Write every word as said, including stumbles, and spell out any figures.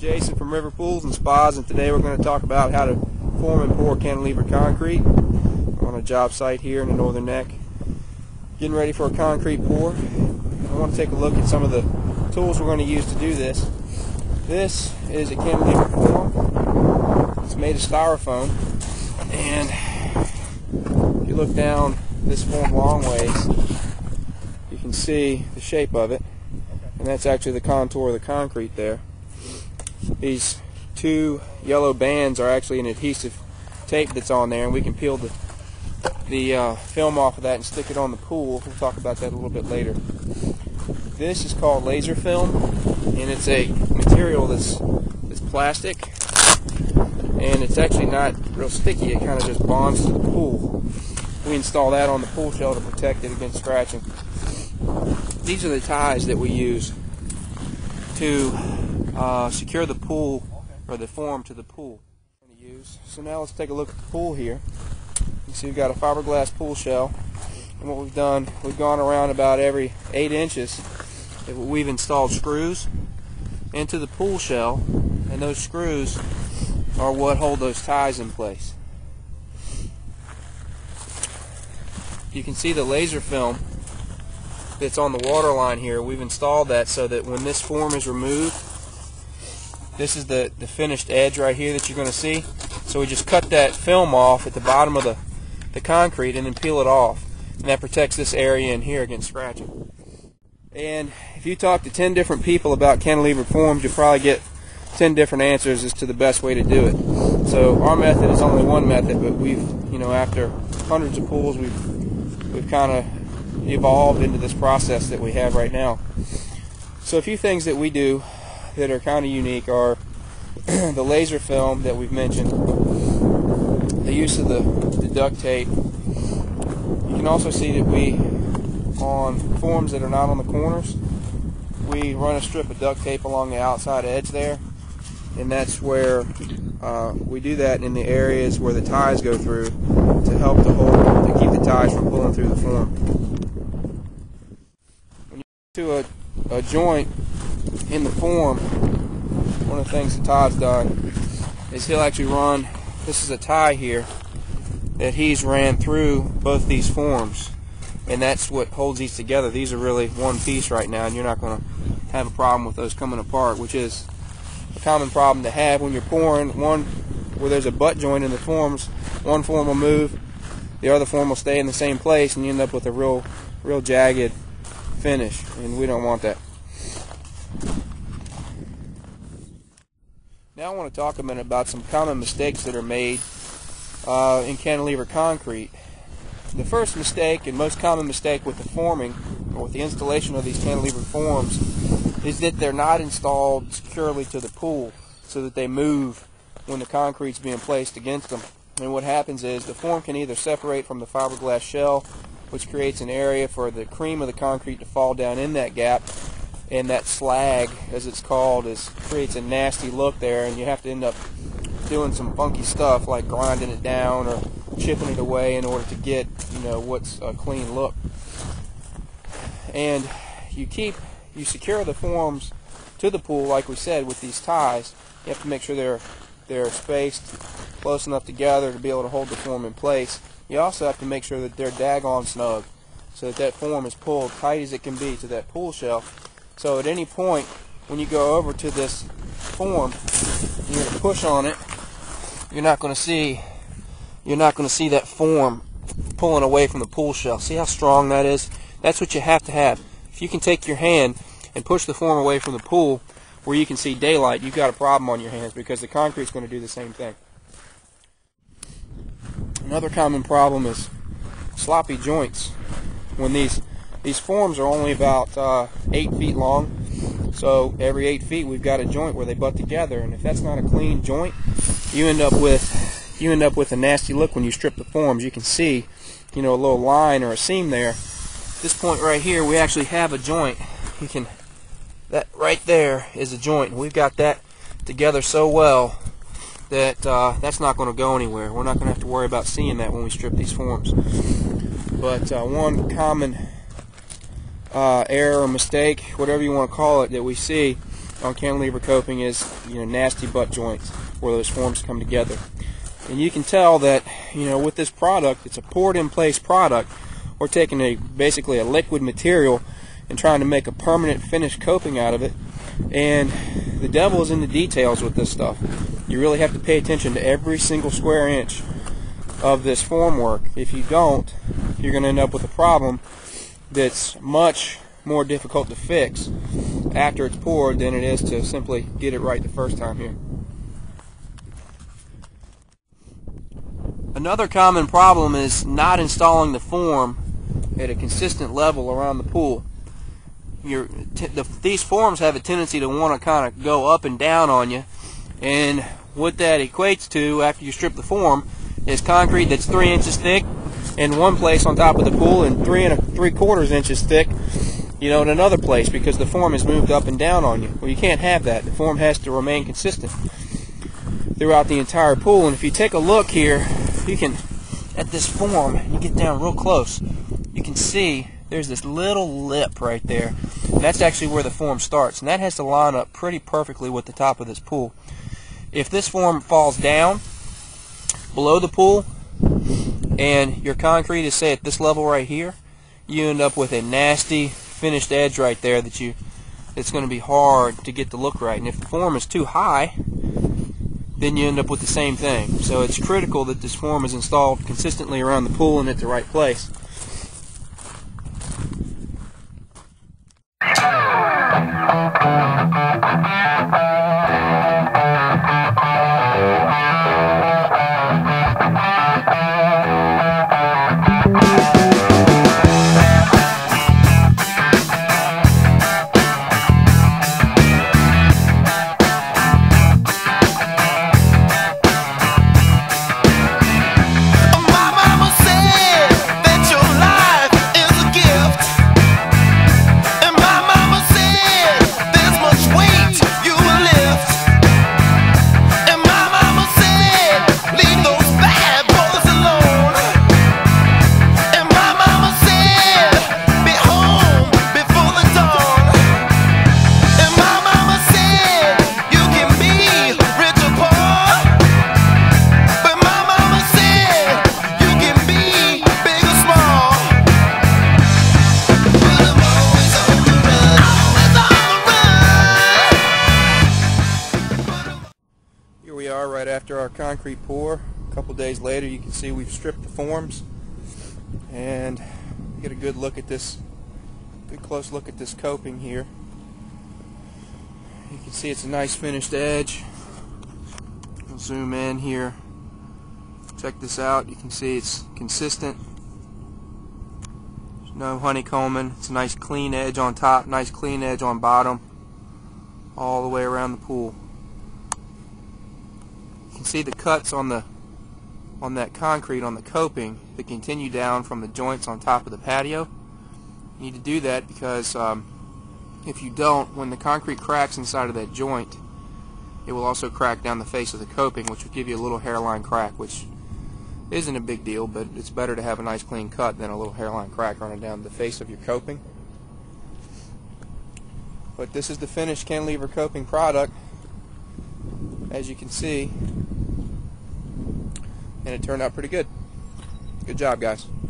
Jason from River Pools and Spas, and today we're going to talk about how to form and pour cantilevered concrete on a job site here in the Northern Neck. Getting ready for a concrete pour. I want to take a look at some of the tools we're going to use to do this. This is a cantilevered form. It's made of styrofoam, and if you look down this form long ways, you can see the shape of it, and that's actually the contour of the concrete there. These two yellow bands are actually an adhesive tape that's on there, and we can peel the, the uh, film off of that and stick it on the pool. We'll talk about that a little bit later. This is called laser film, and it's a material that's, that's plastic, and it's actually not real sticky. It kind of just bonds to the pool. We install that on the pool shell to protect it against scratching. These are the ties that we use to uh, secure the pool, or the form to the pool. Use. So now let's take a look at the pool here. You see we've got a fiberglass pool shell, and what we've done, we've gone around about every eight inches. We've installed screws into the pool shell, and those screws are what hold those ties in place. You can see the laser film that's on the water line here. We've installed that so that when this form is removed, this is the, the finished edge right here that you're going to see. So we just cut that film off at the bottom of the, the concrete and then peel it off. And that protects this area in here against scratching. And if you talk to ten different people about cantilevered forms, you'll probably get ten different answers as to the best way to do it. So our method is only one method, but we've, you know, after hundreds of pools, we've, we've kind of evolved into this process that we have right now. So a few things that we do that are kind of unique are the laser film that we've mentioned, the use of the, the duct tape. You can also see that we, on forms that are not on the corners, we run a strip of duct tape along the outside edge there, and that's where uh, we do that in the areas where the ties go through to help to hold, to keep the ties from pulling through the form. When you get to a, a joint in the form, one of the things that Todd's done is he'll actually run, this is a tie here that he's ran through both these forms, and that's what holds these together. These are really one piece right now, and you're not going to have a problem with those coming apart, which is a common problem to have when you're pouring. One where there's a butt joint in the forms, one form will move, the other form will stay in the same place, and you end up with a real real jagged finish, and we don't want that. Now I want to talk a minute about some common mistakes that are made uh, in cantilever concrete. The first mistake, and most common mistake with the forming, or with the installation of these cantilevered forms, is that they're not installed securely to the pool so that they move when the concrete's being placed against them. And what happens is the form can either separate from the fiberglass shell, which creates an area for the cream of the concrete to fall down in that gap, and that slag, as it's called, is creates a nasty look there, and you have to end up doing some funky stuff like grinding it down or chipping it away in order to get, you know, what's a clean look. And you keep you secure the forms to the pool, like we said, with these ties. You have to make sure they're they're spaced close enough together to be able to hold the form in place. You also have to make sure that they're daggone snug, so that that form is pulled tight as it can be to that pool shell. So at any point when you go over to this form, you're going to push on it. You're not going to see you're not going to see that form pulling away from the pool shell. See how strong that is? That's what you have to have. If you can take your hand and push the form away from the pool where you can see daylight, you've got a problem on your hands, because the concrete's going to do the same thing. Another common problem is sloppy joints. When these these forms are only about uh, eight feet long, so every eight feet we've got a joint where they butt together, and if that's not a clean joint, you end up with you end up with a nasty look when you strip the forms. You can see, you know, a little line or a seam there. This point right here, we actually have a joint. You can that right there is a joint, and we've got that together so well that uh, that's not going to go anywhere. We're not going to have to worry about seeing that when we strip these forms. But uh, one common uh, error or mistake, whatever you want to call it, that we see on cantilever coping is, you know, nasty butt joints where those forms come together. And you can tell that, you know, with this product, it's a poured in place product. We're taking a basically a liquid material and trying to make a permanent finished coping out of it. And the devil is in the details with this stuff. You really have to pay attention to every single square inch of this formwork. If you don't, you're going to end up with a problem that's much more difficult to fix after it's poured than it is to simply get it right the first time here. Another common problem is not installing the form at a consistent level around the pool. Your, t the, these forms have a tendency to want to kind of go up and down on you, and what that equates to after you strip the form is concrete that's three inches thick in one place on top of the pool and three and a three quarters inches thick, you know, in another place, because the form has moved up and down on you. Well, you can't have that. The form has to remain consistent throughout the entire pool. And if you take a look here, you can, at this form, you get down real close, you can see there's this little lip right there. And that's actually where the form starts, and that has to line up pretty perfectly with the top of this pool. If this form falls down below the pool and your concrete is, say, at this level right here, you end up with a nasty finished edge right there that you it's going to be hard to get the look right. And if the form is too high, then you end up with the same thing. So it's critical that this form is installed consistently around the pool and at the right place. We are right after our concrete pour. A couple days later, you can see we've stripped the forms and get a good look at this, good close look at this coping here. You can see it's a nice finished edge. I'll zoom in here. Check this out. You can see it's consistent. There's no honeycombing. It's a nice clean edge on top, nice clean edge on bottom, all the way around the pool. You can see the cuts on the on that concrete on the coping that continue down from the joints on top of the patio. You need to do that because um, if you don't, when the concrete cracks inside of that joint, it will also crack down the face of the coping, which will give you a little hairline crack, which isn't a big deal, but it's better to have a nice clean cut than a little hairline crack running down the face of your coping. But this is the finished cantilever coping product, as you can see, and it turned out pretty good. Good job, guys.